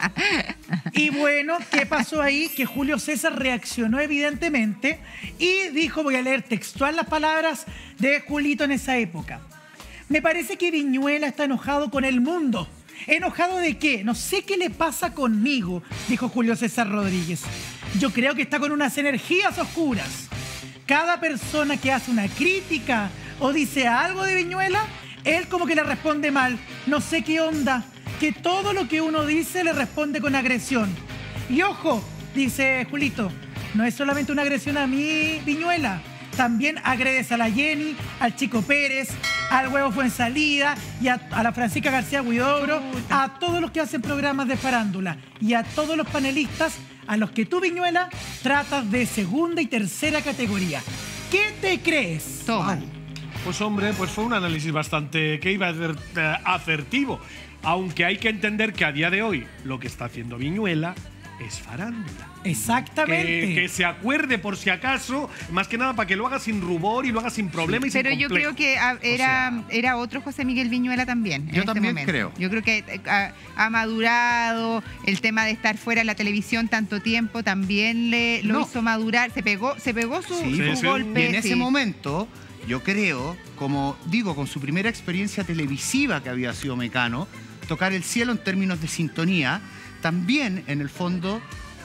Speaker 4: Y bueno, ¿qué pasó ahí? Que Julio César reaccionó evidentemente y dijo, voy a leer textual las palabras de Julito en esa época. Me parece que Viñuela está enojado con el mundo. ¿Enojado de qué? No sé qué le pasa conmigo, dijo Julio César Rodríguez. Yo creo que está con unas energías oscuras. Cada persona que hace una crítica o dice algo de Viñuela, él como que le responde mal. No sé qué onda, que todo lo que uno dice le responde con agresión. Y ojo, dice Julito, no es solamente una agresión a mí, Viñuela. También agredes a la Jenny, al Chico Pérez, al Huevo Fuensalida y a, a la Francisca García Huidobro, a todos los que hacen programas de farándula y a todos los panelistas a los que tú, Viñuela, tratas de segunda y tercera categoría. ¿Qué te crees?
Speaker 3: Toma.
Speaker 2: Pues hombre, pues fue un análisis bastante, que iba a ser eh, asertivo. Aunque hay que entender que a día de hoy lo que está haciendo Viñuela es farándula.
Speaker 4: Exactamente.
Speaker 2: Que, que se acuerde por si acaso, más que nada para que lo haga sin rubor y lo haga sin problema y sin
Speaker 3: Pero yo
Speaker 2: complejo.
Speaker 3: creo que ah, era,
Speaker 2: sea-
Speaker 3: era otro José Miguel Viñuela también. en
Speaker 1: Yo
Speaker 3: este
Speaker 1: también
Speaker 3: momento.
Speaker 1: creo.
Speaker 3: Yo creo que eh, ha, ha madurado, el tema de estar fuera de la televisión tanto tiempo también le lo
Speaker 1: No.
Speaker 3: hizo madurar. Se pegó, se pegó su,
Speaker 1: Sí,
Speaker 3: su
Speaker 2: sí.
Speaker 3: golpe.
Speaker 1: y en ese
Speaker 3: sí.
Speaker 1: momento, yo creo, como digo, con su primera experiencia televisiva que había sido Mecano, tocar el cielo en términos de sintonía, también, en el fondo,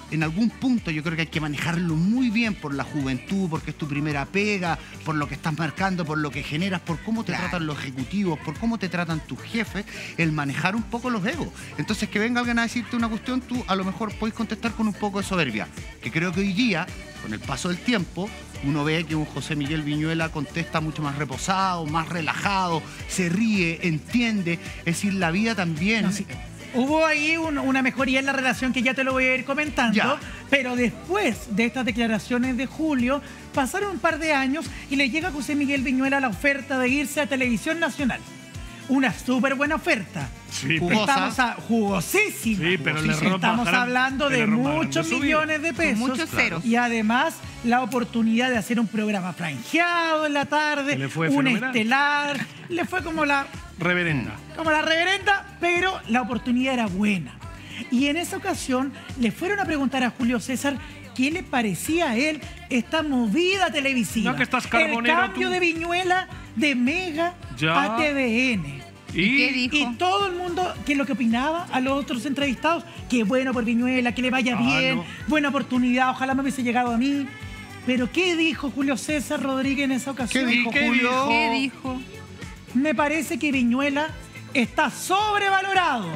Speaker 1: en algún punto yo creo que hay que manejarlo muy bien por la juventud, porque es tu primera pega, por lo que estás marcando, por lo que generas, por cómo te
Speaker 3: Claro.
Speaker 1: tratan los ejecutivos, por cómo te tratan tus jefes, el manejar un poco los egos. Entonces, que venga alguien a decirte una cuestión, tú a lo mejor podés contestar con un poco de soberbia, que creo que hoy día, con el paso del tiempo, uno ve que un José Miguel Viñuela contesta mucho más reposado, más relajado, se ríe, entiende. Es decir, la vida también...
Speaker 4: No, sí. Hubo ahí un- una mejoría en la relación que ya te lo voy a ir comentando,
Speaker 1: Ya.
Speaker 4: pero después de estas declaraciones de Julio, pasaron un par de años y le llega a José Miguel Viñuela la oferta de irse a Televisión Nacional. Una súper buena oferta.
Speaker 2: Sí,
Speaker 1: Jugosa.
Speaker 2: pero,
Speaker 4: Estamos a, jugosísima.
Speaker 2: Sí, pero le
Speaker 4: Jugosísima.
Speaker 2: roba
Speaker 4: Estamos
Speaker 2: gran-
Speaker 4: hablando
Speaker 2: le
Speaker 4: de
Speaker 2: roba
Speaker 4: muchos
Speaker 2: grande su
Speaker 4: millones
Speaker 2: vida.
Speaker 4: de pesos.
Speaker 3: muchos ceros.
Speaker 4: Y además la oportunidad de hacer un programa franjeado en la tarde,
Speaker 2: Que le fue
Speaker 4: un
Speaker 2: fenomenal.
Speaker 4: estelar. Le fue como la
Speaker 2: reverenda.
Speaker 4: como la reverenda, pero la oportunidad era buena. Y en esa ocasión le fueron a preguntar a Julio César qué le parecía a él esta movida televisiva.
Speaker 2: No, que estás
Speaker 4: el
Speaker 2: carbonero
Speaker 4: cambio
Speaker 2: tú.
Speaker 4: de Viñuela de Mega
Speaker 2: Ya.
Speaker 4: a T V N.
Speaker 2: Y,
Speaker 3: ¿Qué dijo?
Speaker 4: Y todo el mundo, que lo que opinaba a los otros entrevistados, que bueno por Viñuela, que le vaya
Speaker 2: Ah,
Speaker 4: bien,
Speaker 2: no.
Speaker 4: buena oportunidad, ojalá me hubiese llegado a mí. Pero ¿qué dijo Julio César Rodríguez en esa ocasión?
Speaker 1: ¿Qué dijo
Speaker 2: qué
Speaker 1: Julio?
Speaker 2: dijo?
Speaker 3: ¿Qué dijo?
Speaker 4: Me parece que Viñuela está sobrevalorado.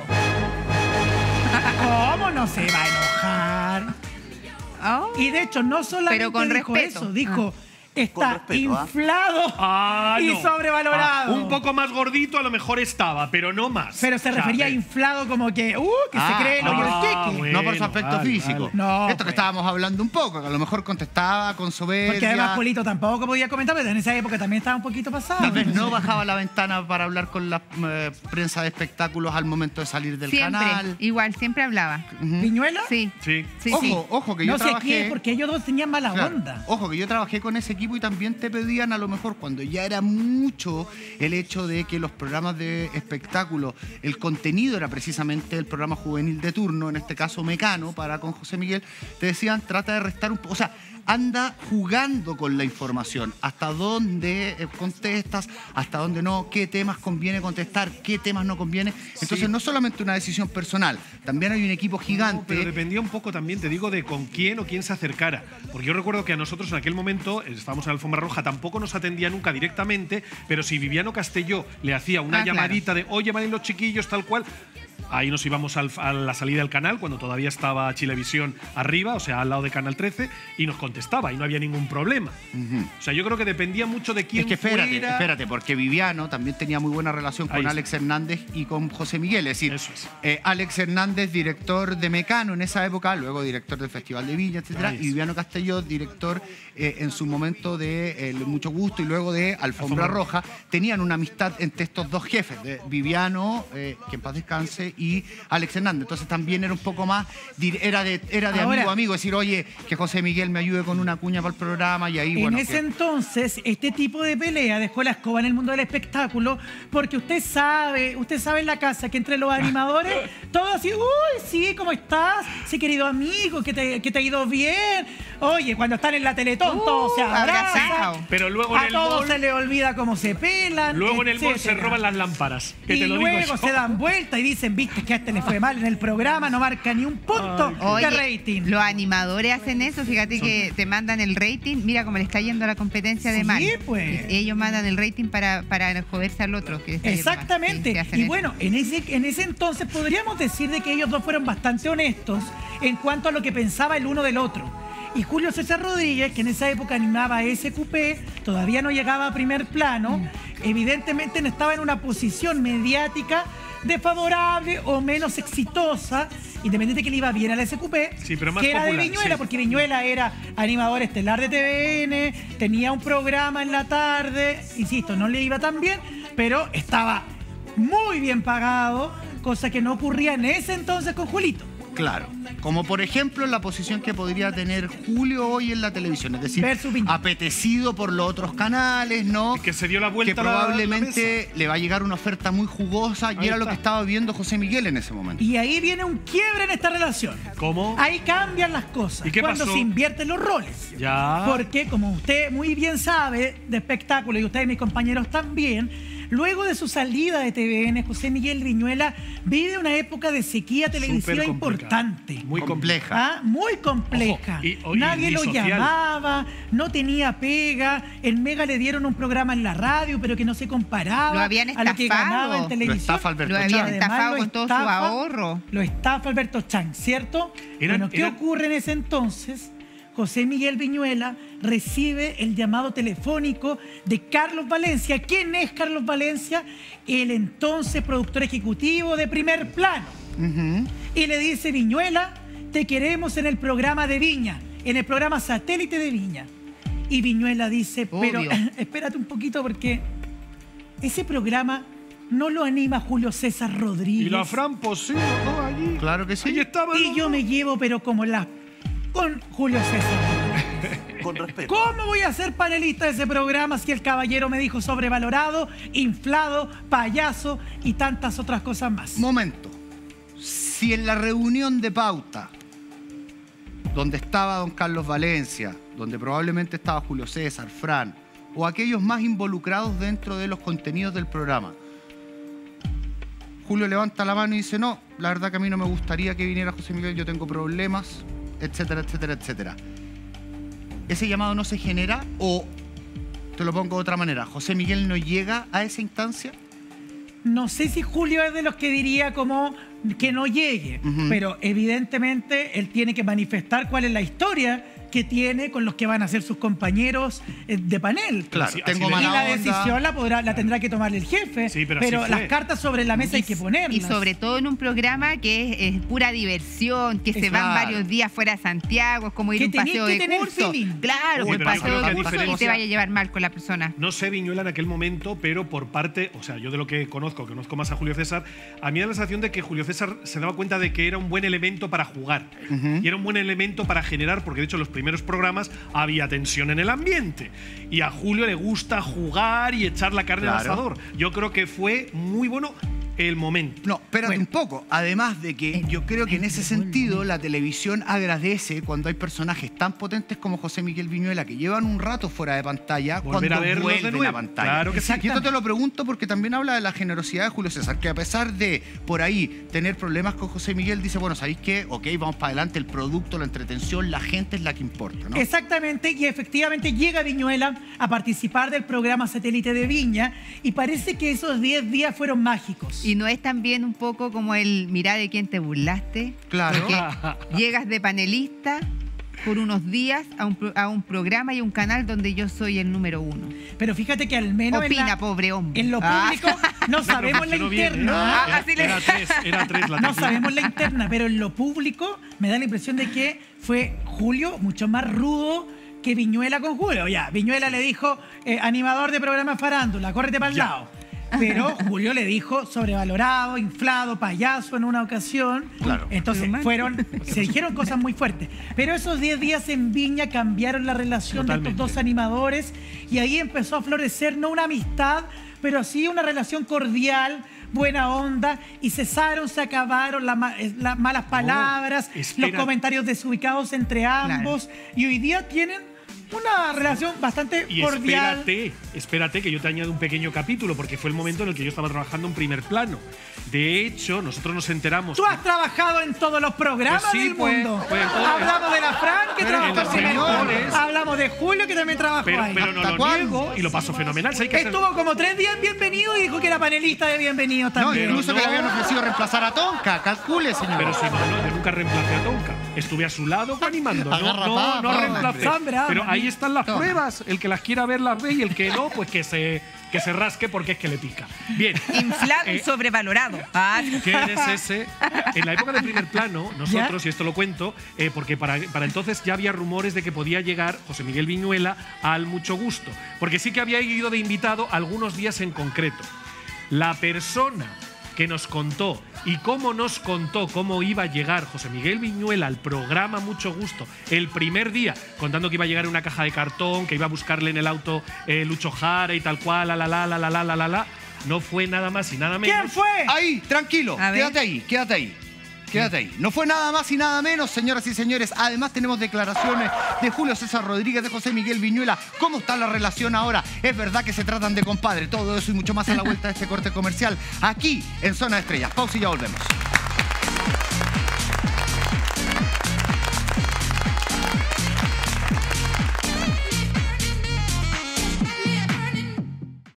Speaker 4: ¿Cómo no se va a enojar?
Speaker 3: Oh.
Speaker 4: Y de hecho, no solamente
Speaker 3: Pero con
Speaker 4: dijo
Speaker 3: respeto.
Speaker 4: eso, dijo, está
Speaker 5: Con respeto, ¿ah?
Speaker 4: inflado
Speaker 2: Ah,
Speaker 4: y
Speaker 2: no.
Speaker 4: sobrevalorado.
Speaker 2: Ah, un poco más gordito a lo mejor estaba, pero no más.
Speaker 4: Pero se
Speaker 2: O sea,
Speaker 4: refería a
Speaker 2: eh,
Speaker 4: inflado como que, uh, que
Speaker 1: Ah,
Speaker 4: se cree lo
Speaker 2: ah,
Speaker 4: Yolqueque.
Speaker 2: bueno.
Speaker 1: No por su aspecto
Speaker 2: vale,
Speaker 1: físico.
Speaker 2: vale.
Speaker 4: No,
Speaker 1: Esto que
Speaker 4: pues.
Speaker 1: estábamos hablando un poco, que a lo mejor contestaba con soberbia.
Speaker 4: Porque además Polito tampoco podía comentar, pero en esa época también estaba un poquito pasado.
Speaker 1: Tal vez no
Speaker 4: Entonces,
Speaker 1: bajaba la ventana para hablar con la eh, prensa de espectáculos al momento de salir del
Speaker 3: Siempre,
Speaker 1: canal.
Speaker 3: igual, siempre hablaba.
Speaker 4: ¿Viñuela?
Speaker 3: Sí,
Speaker 2: Sí.
Speaker 3: sí,
Speaker 1: ojo,
Speaker 3: sí.
Speaker 1: ojo, que yo
Speaker 4: No sé
Speaker 1: trabajé...
Speaker 4: quién, porque ellos dos tenían mala
Speaker 1: Claro.
Speaker 4: onda.
Speaker 1: Ojo, que yo trabajé con ese equipo y también te pedían a lo mejor cuando ya era mucho el hecho de que los programas de espectáculo, el contenido era precisamente el programa juvenil de turno, en este caso Mecano, para con José Miguel, te decían trata de restar un poco, o sea, anda jugando con la información, hasta dónde eh, contestas, hasta dónde no, qué temas conviene contestar, qué temas no conviene. Entonces
Speaker 2: Sí.
Speaker 1: no solamente una decisión personal, también hay un equipo
Speaker 2: No,
Speaker 1: gigante.
Speaker 2: pero dependía un poco también, te digo, de con quién o quién se acercara. Porque yo recuerdo que a nosotros en aquel momento, eh, estábamos en la Alfombra Roja, tampoco nos atendía nunca directamente, pero si Viviano Castelló le hacía una
Speaker 3: Ah, claro.
Speaker 2: llamadita de, oye, van los chiquillos, tal cual, ahí nos íbamos al- a la salida del canal, cuando todavía estaba Chilevisión arriba, o sea, al lado de Canal trece, y nos contestaba, y no había ningún problema.
Speaker 1: Ujú.
Speaker 2: O sea, yo creo que dependía mucho de quién
Speaker 1: Es que espérate,
Speaker 2: fuera.
Speaker 1: espérate, porque Viviano también tenía muy buena relación
Speaker 2: Ahí
Speaker 1: con
Speaker 2: está.
Speaker 1: Alex Hernández y con José Miguel. Es decir,
Speaker 2: Eso es.
Speaker 1: eh, Alex Hernández, director de Mecano en esa época, luego director del Festival de Viña, etcétera,
Speaker 2: Ahí
Speaker 1: y
Speaker 2: es.
Speaker 1: Viviano Castelló, director eh, en su momento de El Mucho Gusto y luego de Alfombra
Speaker 2: Alfombra
Speaker 1: Roja. Tenían una amistad entre estos dos jefes, de Viviano, eh, que en paz descanse, y Alex Hernández. Entonces también era un poco más, dir- era de, era de
Speaker 4: Ahora-
Speaker 1: amigo a amigo, decir, oye, que José Miguel me ayude con una cuña para el programa y ahí,
Speaker 4: En
Speaker 1: bueno.
Speaker 4: ese
Speaker 1: que-
Speaker 4: entonces, este tipo de pelea dejó la escoba en el mundo del espectáculo, porque usted sabe, usted sabe en la casa que entre los animadores, todo así, uy, sí, ¿cómo estás? Sí, querido amigo, que te, que te ha ido bien. Oye, cuando están en la Teletón,
Speaker 3: Uh,
Speaker 4: todos se abrazan.
Speaker 3: abrazado.
Speaker 2: Pero luego en
Speaker 4: A
Speaker 2: el
Speaker 4: todos
Speaker 2: mall,
Speaker 4: se le olvida cómo se pelan.
Speaker 2: luego en el mall se
Speaker 4: etcétera.
Speaker 2: roban las lámparas. Que
Speaker 4: Y
Speaker 2: te lo
Speaker 4: luego
Speaker 2: digo yo.
Speaker 4: se dan vuelta y dicen, viste que a este le fue mal en el programa, no marca ni un punto
Speaker 3: Oye,
Speaker 4: de rating.
Speaker 3: los animadores hacen eso, fíjate que te mandan el rating, mira cómo le está yendo a la competencia de
Speaker 4: Sí,
Speaker 3: mal.
Speaker 4: pues.
Speaker 3: Ellos mandan el rating para, para joderse al otro. Que le está yendo mal.
Speaker 4: Exactamente.
Speaker 3: Sí, sí, hacen
Speaker 4: Y
Speaker 3: eso.
Speaker 4: bueno, en ese, en ese entonces podríamos decir de que ellos dos fueron bastante honestos en cuanto a lo que pensaba el uno del otro. Y Julio César Rodríguez, que en esa época animaba a S Q P, todavía no llegaba a primer plano, evidentemente no estaba en una posición mediática desfavorable o menos exitosa, independiente que le iba bien a la S Q P,
Speaker 2: Sí, pero más
Speaker 4: que era de
Speaker 2: popular,
Speaker 4: Viñuela,
Speaker 2: sí.
Speaker 4: porque Viñuela era animador estelar de T V N, tenía un programa en la tarde, insisto, no le iba tan bien, pero estaba muy bien pagado, cosa que no ocurría en ese entonces con Julito.
Speaker 1: Claro, como por ejemplo en la posición que podría tener Julio hoy en la televisión, es decir,
Speaker 4: Versus Viñuela.
Speaker 1: apetecido por los otros canales, ¿no?
Speaker 2: Que se dio la vuelta
Speaker 1: Que
Speaker 2: a la-
Speaker 1: probablemente le va a llegar una oferta muy jugosa y
Speaker 2: Ahí
Speaker 1: era lo
Speaker 2: está.
Speaker 1: que estaba viendo José Miguel en ese momento.
Speaker 4: Y ahí viene un quiebre en esta relación.
Speaker 2: ¿Cómo?
Speaker 4: Ahí cambian las cosas.
Speaker 2: ¿Y qué
Speaker 4: cuando
Speaker 2: pasó?
Speaker 4: se invierten los roles.
Speaker 2: Ya.
Speaker 4: Porque, como usted muy bien sabe de espectáculo y ustedes, mis compañeros, también, Luego de su salida de T V N, José Miguel Viñuela vive una época de sequía televisiva importante.
Speaker 2: Muy compleja.
Speaker 4: ¿Ah? Muy compleja.
Speaker 2: Ojo, y- y-
Speaker 4: Nadie
Speaker 2: y
Speaker 4: lo
Speaker 2: social.
Speaker 4: llamaba, no tenía pega. En Mega le dieron un programa en la radio, pero que no se comparaba
Speaker 3: Lo habían
Speaker 4: a lo que
Speaker 3: estafado.
Speaker 4: ganaba en
Speaker 3: Lo
Speaker 4: televisión.
Speaker 1: estafa Alberto
Speaker 3: Lo
Speaker 1: Chang.
Speaker 3: habían
Speaker 4: Además,
Speaker 3: estafado
Speaker 4: lo
Speaker 3: con todo su
Speaker 4: estafa-
Speaker 3: ahorro.
Speaker 4: Lo estafa Alberto Chang, ¿cierto?
Speaker 2: Eran-
Speaker 4: bueno, ¿qué
Speaker 2: eran-
Speaker 4: ocurre en ese entonces? José Miguel Viñuela recibe el llamado telefónico de Carlos Valencia. ¿Quién es Carlos Valencia? El entonces productor ejecutivo de Primer Plano.
Speaker 1: Ujú.
Speaker 4: Y le dice: Viñuela, te queremos en el programa de Viña, en el programa satélite de Viña. Y Viñuela dice: pero
Speaker 3: Obvio.
Speaker 4: espérate un poquito, porque ese programa no lo anima Julio César Rodríguez.
Speaker 2: Y la Fran Poseo, ¿no? Allí.
Speaker 1: Claro que sí.
Speaker 2: Ahí estaba.
Speaker 4: Y yo me llevo, pero como la... con Julio César.
Speaker 7: Con respeto.
Speaker 4: ¿Cómo voy a ser panelista de ese programa si el caballero me dijo sobrevalorado, inflado, payaso y tantas otras cosas más?
Speaker 1: Momento. Si en la reunión de pauta, donde estaba don Carlos Valencia, donde probablemente estaba Julio César, Fran, o aquellos más involucrados dentro de los contenidos del programa, Julio levanta la mano y dice: no, la verdad que a mí no me gustaría que viniera José Miguel, yo tengo problemas, etcétera, etcétera, etcétera. ¿Ese llamado no se genera o, te lo pongo de otra manera, José Miguel no llega a esa instancia?
Speaker 4: No sé si Julio es de los que diría como que no llegue,
Speaker 1: Ujú.
Speaker 4: pero evidentemente él tiene que manifestar cuál es la historia que tiene con los que van a ser sus compañeros eh, de panel.
Speaker 1: Claro,
Speaker 2: Así-
Speaker 1: tengo
Speaker 2: así le-
Speaker 4: Y
Speaker 1: mala
Speaker 4: la
Speaker 1: onda.
Speaker 4: decisión la, podrá, la tendrá que tomar el jefe,
Speaker 2: Sí, pero así fue.
Speaker 4: las cartas sobre la mesa hay que ponerlas.
Speaker 3: Y sobre todo en un programa que es, es pura diversión, que se van
Speaker 1: Claro.
Speaker 3: varios días fuera de Santiago, es como ir
Speaker 4: Que
Speaker 3: a un
Speaker 4: tenés
Speaker 3: paseo
Speaker 4: que
Speaker 3: de
Speaker 4: tener
Speaker 3: curso.
Speaker 4: feeling.
Speaker 3: Claro,
Speaker 2: Sí,
Speaker 3: un
Speaker 2: pero yo
Speaker 3: paseo
Speaker 2: creo que
Speaker 3: de
Speaker 2: a
Speaker 3: curso y te
Speaker 2: diferencia-
Speaker 3: vaya a llevar mal con la persona.
Speaker 2: No sé Viñuela en aquel momento, pero por parte, o sea, yo de lo que conozco, que conozco más a Julio César, a mí da la sensación de que Julio César se daba cuenta de que era un buen elemento para jugar. Y era un buen elemento para generar, porque de hecho en los primeros programas había tensión en el ambiente. Y a Julio le gusta jugar y echar la carne al
Speaker 1: Claro.
Speaker 2: asador. Yo creo que fue muy bueno el momento.
Speaker 1: No, espérate un poco. Además de que yo creo que en ese sentido la televisión agradece cuando hay personajes tan potentes como José Miguel Viñuela que llevan un rato fuera de pantalla
Speaker 2: Volver
Speaker 1: cuando
Speaker 2: a verlos de
Speaker 1: vuelven
Speaker 2: nuevo.
Speaker 1: a pantalla.
Speaker 2: Claro que sí.
Speaker 1: Y esto te lo pregunto porque también habla de la generosidad de Julio César, que a pesar de por ahí tener problemas con José Miguel, dice: bueno, ¿sabéis qué? Ok, vamos para adelante, el producto, la entretención, la gente es la que importa, ¿no?
Speaker 4: Exactamente, y efectivamente llega Viñuela a participar del programa satélite de Viña y parece que esos diez días fueron mágicos.
Speaker 3: Y no es también un poco como el mirar de quién te burlaste.
Speaker 1: Claro.
Speaker 3: Porque llegas de panelista por unos días a un, pro- a un programa y un canal donde yo soy el número uno.
Speaker 4: Pero fíjate que al menos en,
Speaker 3: Opina,
Speaker 4: la-
Speaker 3: pobre hombre.
Speaker 4: en lo
Speaker 3: Ah.
Speaker 4: público no sabemos la
Speaker 2: Funcionó bien, ¿eh?
Speaker 4: interna.
Speaker 3: Ah,
Speaker 2: Era,
Speaker 3: así le-
Speaker 2: era tres, era tres la
Speaker 4: No
Speaker 2: técnica.
Speaker 4: sabemos la interna, pero en lo público me da la impresión de que fue Julio mucho más rudo que Viñuela con Julio. Ya, Viñuela le dijo, eh, animador de programa farándula, córrete para el
Speaker 2: Ya.
Speaker 4: lado. Pero Julio le dijo sobrevalorado, inflado, payaso en una ocasión.
Speaker 1: Claro.
Speaker 4: Entonces
Speaker 3: Pero mal.
Speaker 4: fueron, se dijeron cosas muy fuertes. Pero esos diez días en Viña cambiaron la relación de
Speaker 2: Totalmente.
Speaker 4: estos dos animadores y ahí empezó a florecer no una amistad, pero sí una relación cordial, buena onda, y cesaron, se acabaron las ma- eh, las malas palabras, los
Speaker 2: espera.
Speaker 4: comentarios desubicados entre ambos, y hoy día tienen una relación bastante
Speaker 2: Y
Speaker 4: cordial.
Speaker 2: espérate, espérate que yo te añado un pequeño capítulo, porque fue el momento en el que yo estaba trabajando en Primer Plano. De hecho, nosotros nos enteramos.
Speaker 4: Tú has trabajado en todos los programas
Speaker 2: Pues sí,
Speaker 4: del
Speaker 2: pues,
Speaker 4: mundo.
Speaker 2: pues, entonces-
Speaker 4: Hablamos de la Fran, que
Speaker 1: Pero
Speaker 4: trabajó
Speaker 1: en
Speaker 4: en
Speaker 1: los
Speaker 4: Primer Plano.
Speaker 2: señores-
Speaker 4: Hablamos de Julio, que también trabajó
Speaker 2: Pero,
Speaker 4: ahí.
Speaker 2: pero no
Speaker 1: ¿Hasta
Speaker 2: lo
Speaker 1: cuándo?
Speaker 2: niego y lo paso fenomenal. ¿Sabes qué hacer?
Speaker 4: Estuvo como tres días en Bienvenido y dijo que era panelista de Bienvenidos
Speaker 1: No,
Speaker 4: también.
Speaker 1: incluso
Speaker 2: no.
Speaker 1: que le habían ofrecido reemplazar a Tonka. Calcule, señor.
Speaker 2: Pero si no, no, yo nunca reemplacé a Tonka. Estuve a su lado animando. No,
Speaker 1: Agarra
Speaker 2: no,
Speaker 1: papa,
Speaker 2: no
Speaker 1: hombre.
Speaker 2: reemplacé.
Speaker 4: Son bravos,
Speaker 2: Pero ahí
Speaker 4: ¿no?
Speaker 2: están las
Speaker 1: Toma.
Speaker 2: pruebas. El que las quiera ver las ve y el que no, pues que se, que se rasque porque es que le pica. Bien.
Speaker 3: Inflado y
Speaker 2: Eh,
Speaker 3: sobrevalorado. Ah,
Speaker 2: ¿Quién es ese? En la época de Primer Plano, nosotros, y esto lo cuento, eh, porque para, para entonces ya había rumores de que podía llegar José Miguel Viñuela al Mucho Gusto, porque sí que había ido de invitado algunos días en concreto. La persona que nos contó y cómo nos contó cómo iba a llegar José Miguel Viñuela al programa Mucho Gusto el primer día, contando que iba a llegar en una caja de cartón, que iba a buscarle en el auto eh, Lucho Jara y tal cual, la la la la la la la la la, no fue nada más y nada menos.
Speaker 4: ¿Quién fue?
Speaker 1: Ahí, tranquilo.
Speaker 3: A ver.
Speaker 1: Quédate ahí, quédate ahí. Quédate ahí. No fue nada más y nada menos, señoras y señores. Además tenemos declaraciones de Julio César Rodríguez, de José Miguel Viñuela. ¿Cómo está la relación ahora? ¿Es verdad que se tratan de compadre? Todo eso y mucho más a la vuelta de este corte comercial. Aquí en Zona de Estrellas. Pausa y ya volvemos.